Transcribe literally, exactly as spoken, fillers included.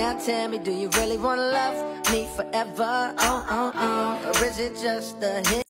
Now tell me, do you really wanna love me forever? Oh, oh, oh. Or is it just a hit?